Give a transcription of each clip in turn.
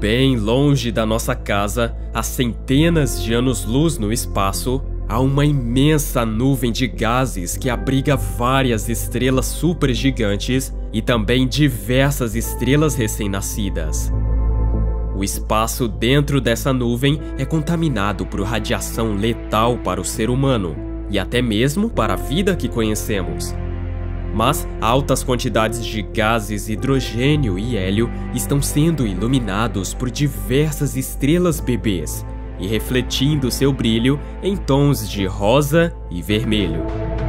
Bem longe da nossa casa, a centenas de anos-luz no espaço, há uma imensa nuvem de gases que abriga várias estrelas supergigantes e também diversas estrelas recém-nascidas. O espaço dentro dessa nuvem é contaminado por radiação letal para o ser humano e até mesmo para a vida que conhecemos. Mas altas quantidades de gases hidrogênio e hélio estão sendo iluminados por diversas estrelas bebês e refletindo seu brilho em tons de rosa e vermelho.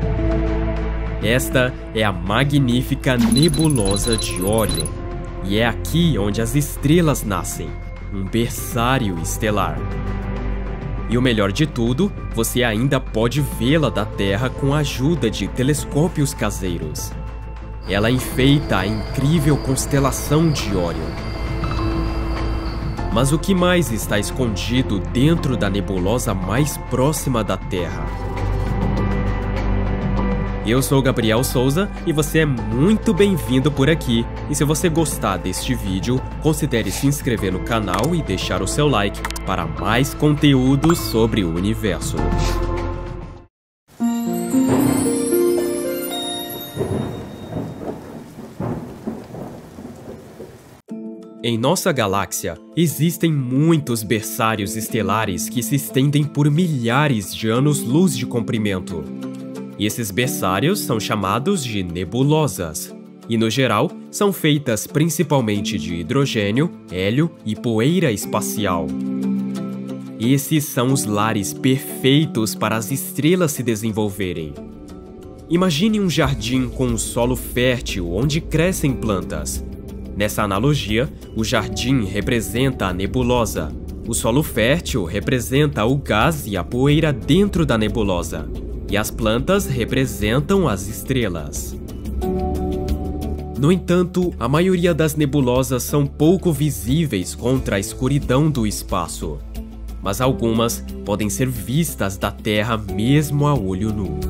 Esta é a magnífica nebulosa de Órion, e é aqui onde as estrelas nascem, um berçário estelar. E o melhor de tudo, você ainda pode vê-la da Terra com a ajuda de telescópios caseiros. Ela enfeita a incrível constelação de Órion. Mas o que mais está escondido dentro da nebulosa mais próxima da Terra? Eu sou Gabriel Souza e você é muito bem-vindo por aqui. E se você gostar deste vídeo, considere se inscrever no canal e deixar o seu like para mais conteúdo sobre o universo. Em nossa galáxia, existem muitos berçários estelares que se estendem por milhares de anos-luz de comprimento. E esses berçários são chamados de nebulosas, e no geral são feitas principalmente de hidrogênio, hélio e poeira espacial. Esses são os lares perfeitos para as estrelas se desenvolverem. Imagine um jardim com um solo fértil onde crescem plantas. Nessa analogia, o jardim representa a nebulosa, o solo fértil representa o gás e a poeira dentro da nebulosa, e as plantas representam as estrelas. No entanto, a maioria das nebulosas são pouco visíveis contra a escuridão do espaço, mas algumas podem ser vistas da Terra mesmo a olho nu.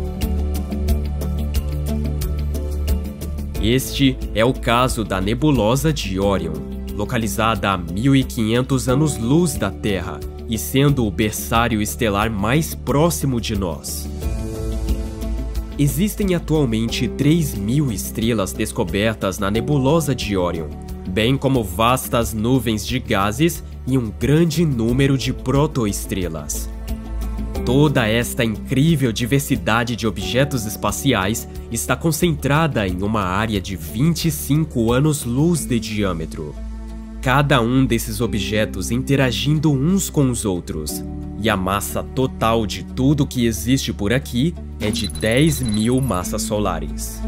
Este é o caso da nebulosa de Órion, localizada a 1500 anos-luz da Terra e sendo o berçário estelar mais próximo de nós. Existem atualmente 3.000 estrelas descobertas na nebulosa de Órion, bem como vastas nuvens de gases e um grande número de protoestrelas. Toda esta incrível diversidade de objetos espaciais está concentrada em uma área de 25 anos-luz de diâmetro. Cada um desses objetos interagindo uns com os outros, e a massa total de tudo que existe por aqui é de 10.000 massas solares.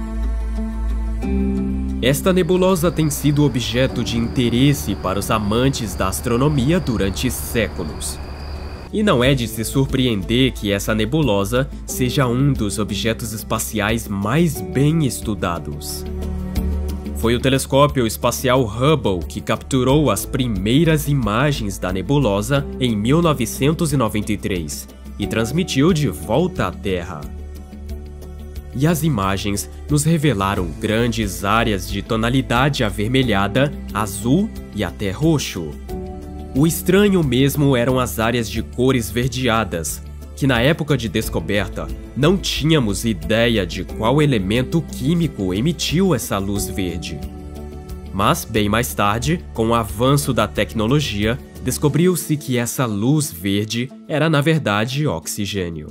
Esta nebulosa tem sido objeto de interesse para os amantes da astronomia durante séculos. E não é de se surpreender que essa nebulosa seja um dos objetos espaciais mais bem estudados. Foi o telescópio espacial Hubble que capturou as primeiras imagens da nebulosa em 1993 e transmitiu de volta à Terra. E as imagens nos revelaram grandes áreas de tonalidade avermelhada, azul e até roxo. O estranho mesmo eram as áreas de cores verdeadas, que na época de descoberta não tínhamos ideia de qual elemento químico emitiu essa luz verde. Mas, bem mais tarde, com o avanço da tecnologia, descobriu-se que essa luz verde era na verdade oxigênio.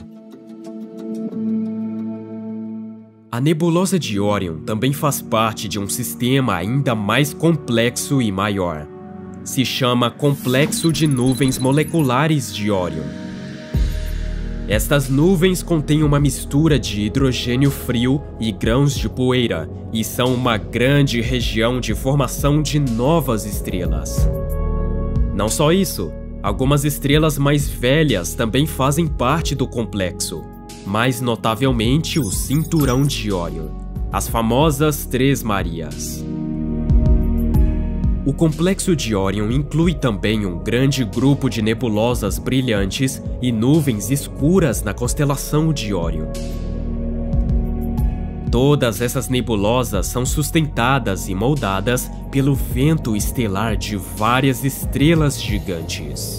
A nebulosa de Órion também faz parte de um sistema ainda mais complexo e maior. Se chama Complexo de Nuvens Moleculares de Órion. Estas nuvens contêm uma mistura de hidrogênio frio e grãos de poeira e são uma grande região de formação de novas estrelas. Não só isso, algumas estrelas mais velhas também fazem parte do complexo, mais notavelmente o Cinturão de Órion, as famosas Três Marias. O complexo de Órion inclui também um grande grupo de nebulosas brilhantes e nuvens escuras na constelação de Órion. Todas essas nebulosas são sustentadas e moldadas pelo vento estelar de várias estrelas gigantes.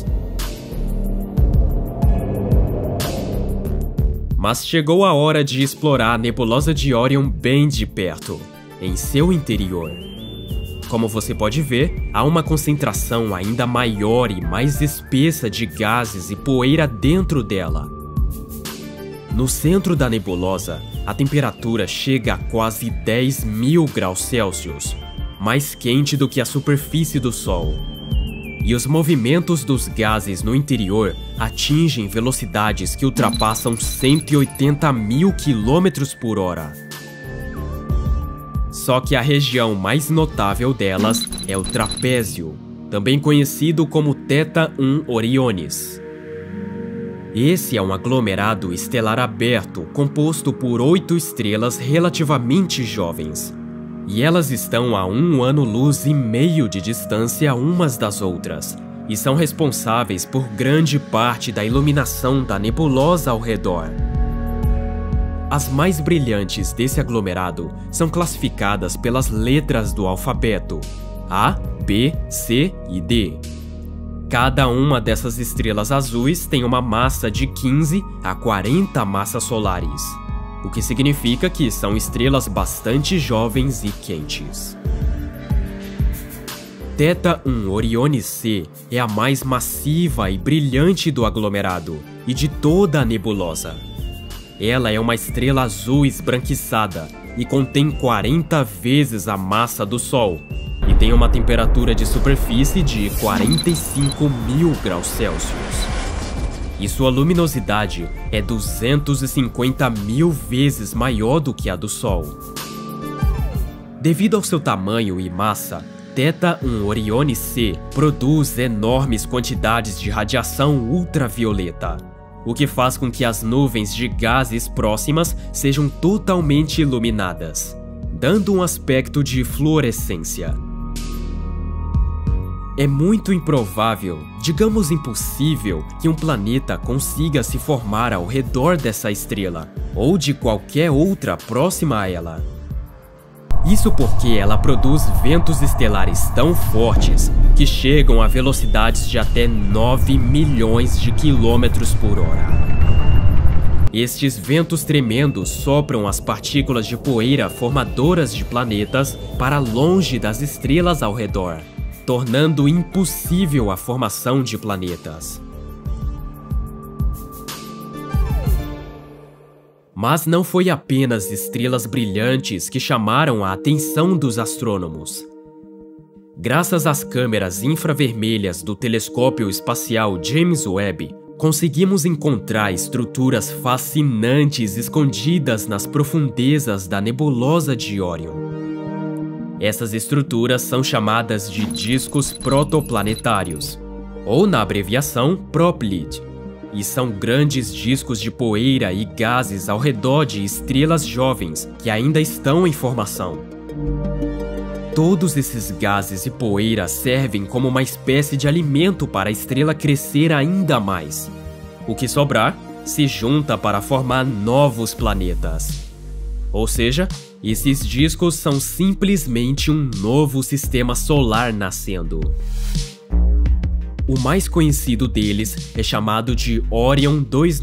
Mas chegou a hora de explorar a nebulosa de Orion bem de perto, em seu interior. Como você pode ver, há uma concentração ainda maior e mais espessa de gases e poeira dentro dela. No centro da nebulosa, a temperatura chega a quase 10.000 graus Celsius, mais quente do que a superfície do Sol. E os movimentos dos gases no interior atingem velocidades que ultrapassam 180.000 km por hora. Só que a região mais notável delas é o trapézio, também conhecido como Theta 1 Orionis. Esse é um aglomerado estelar aberto composto por 8 estrelas relativamente jovens, e elas estão a 1 ano-luz e meio de distância umas das outras, e são responsáveis por grande parte da iluminação da nebulosa ao redor. As mais brilhantes desse aglomerado são classificadas pelas letras do alfabeto A, B, C e D. Cada uma dessas estrelas azuis tem uma massa de 15 a 40 massas solares, o que significa que são estrelas bastante jovens e quentes. Theta 1 Orionis C é a mais massiva e brilhante do aglomerado e de toda a nebulosa. Ela é uma estrela azul esbranquiçada e contém 40 vezes a massa do Sol e tem uma temperatura de superfície de 45.000 graus Celsius. E sua luminosidade é 250.000 vezes maior do que a do Sol. Devido ao seu tamanho e massa, Theta 1 Orionis C produz enormes quantidades de radiação ultravioleta, o que faz com que as nuvens de gases próximas sejam totalmente iluminadas, dando um aspecto de fluorescência. É muito improvável, digamos impossível, que um planeta consiga se formar ao redor dessa estrela, ou de qualquer outra próxima a ela. Isso porque ela produz ventos estelares tão fortes que chegam a velocidades de até 9 milhões de quilômetros por hora. Estes ventos tremendos sopram as partículas de poeira formadoras de planetas para longe das estrelas ao redor, tornando impossível a formação de planetas. Mas não foi apenas estrelas brilhantes que chamaram a atenção dos astrônomos. Graças às câmeras infravermelhas do telescópio espacial James Webb, conseguimos encontrar estruturas fascinantes escondidas nas profundezas da nebulosa de Orion. Essas estruturas são chamadas de discos protoplanetários, ou na abreviação PROPLID, e são grandes discos de poeira e gases ao redor de estrelas jovens que ainda estão em formação. Todos esses gases e poeira servem como uma espécie de alimento para a estrela crescer ainda mais. O que sobrar se junta para formar novos planetas. Ou seja, esses discos são simplesmente um novo sistema solar nascendo. O mais conhecido deles é chamado de Orion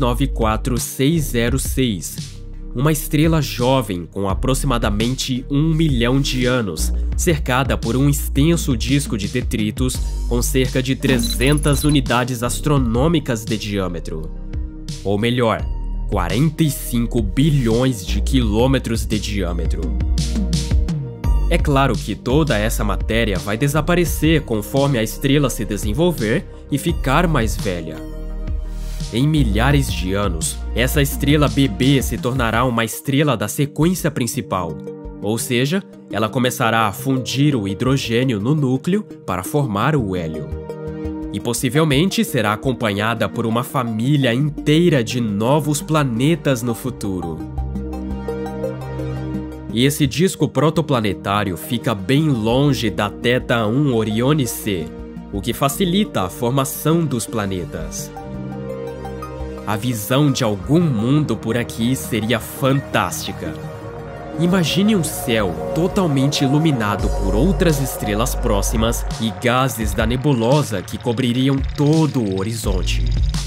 294606, uma estrela jovem com aproximadamente 1 milhão de anos, cercada por um extenso disco de detritos com cerca de 300 unidades astronômicas de diâmetro. Ou melhor, 45 bilhões de quilômetros de diâmetro. É claro que toda essa matéria vai desaparecer conforme a estrela se desenvolver e ficar mais velha. Em milhares de anos, essa estrela bebê se tornará uma estrela da sequência principal, ou seja, ela começará a fundir o hidrogênio no núcleo para formar o hélio. E possivelmente será acompanhada por uma família inteira de novos planetas no futuro. E esse disco protoplanetário fica bem longe da Theta 1 Orionis C, o que facilita a formação dos planetas. A visão de algum mundo por aqui seria fantástica. Imagine um céu totalmente iluminado por outras estrelas próximas e gases da nebulosa que cobririam todo o horizonte.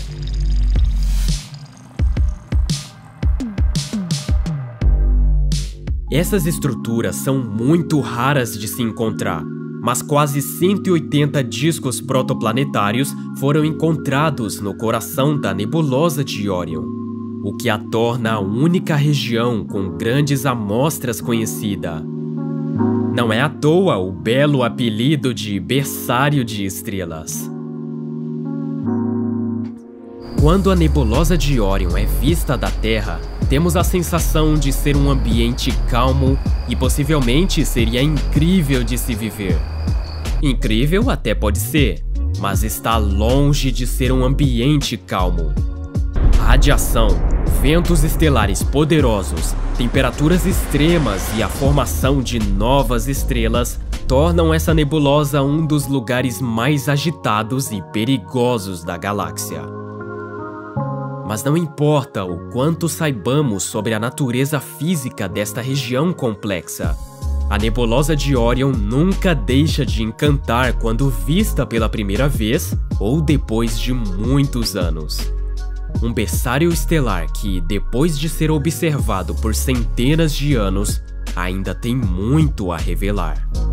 Essas estruturas são muito raras de se encontrar, mas quase 180 discos protoplanetários foram encontrados no coração da nebulosa de Órion, o que a torna a única região com grandes amostras conhecida. Não é à toa o belo apelido de berçário de estrelas. Quando a nebulosa de Órion é vista da Terra, temos a sensação de ser um ambiente calmo e possivelmente seria incrível de se viver. Incrível até pode ser, mas está longe de ser um ambiente calmo. Radiação, ventos estelares poderosos, temperaturas extremas e a formação de novas estrelas tornam essa nebulosa um dos lugares mais agitados e perigosos da galáxia. Mas não importa o quanto saibamos sobre a natureza física desta região complexa, a nebulosa de Órion nunca deixa de encantar quando vista pela primeira vez ou depois de muitos anos. Um berçário estelar que, depois de ser observado por centenas de anos, ainda tem muito a revelar.